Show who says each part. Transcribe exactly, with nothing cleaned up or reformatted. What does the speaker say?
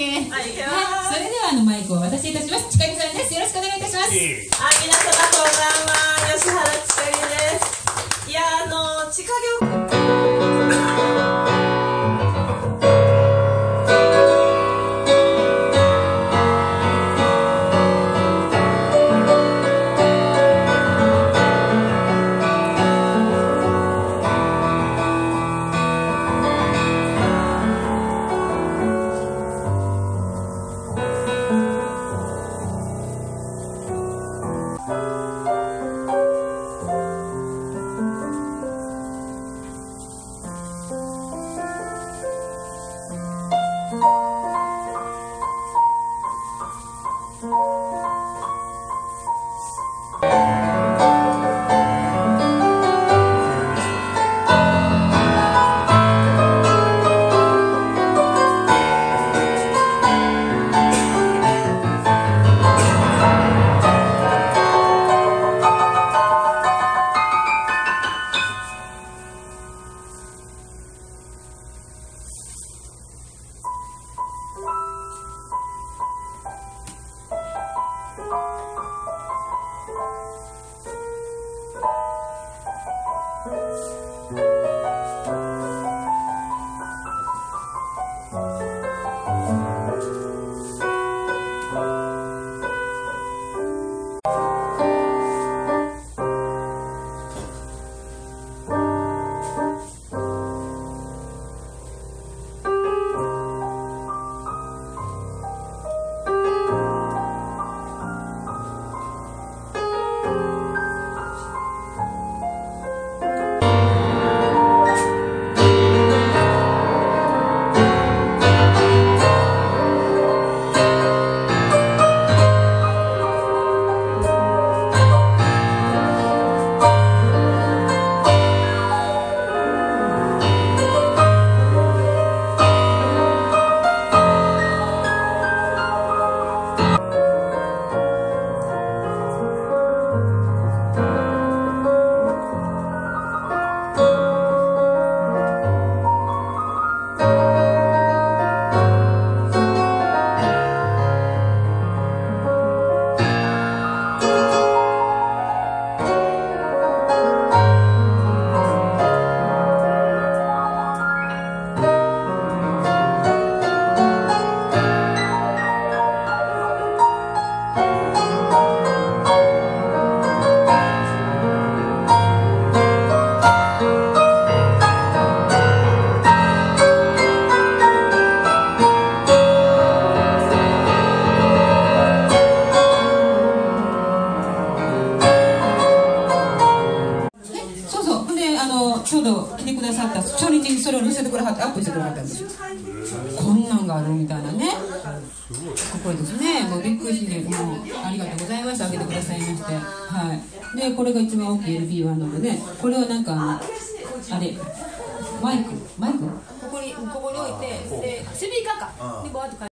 Speaker 1: ケー。
Speaker 2: はい、
Speaker 1: それではあのマイクをお渡しいたします。ちかりさんです。よろしくお願いいたします。
Speaker 2: あ、皆様こんばんは、吉原ちかりです。いや、あの、地下業
Speaker 1: ちょうど来てくださった初日にそれを載せてくれはってアップしてくれはったんですよ。こんなんがあるみたいなね。ここですね。もうびっくりしてもうありがとうございました。あげてくださいまして、はい。でこれが一番大きい エルピーワン なのでね、これをなんかあのあれマイクマイクここにここに置いてでスピーカーかにバーッと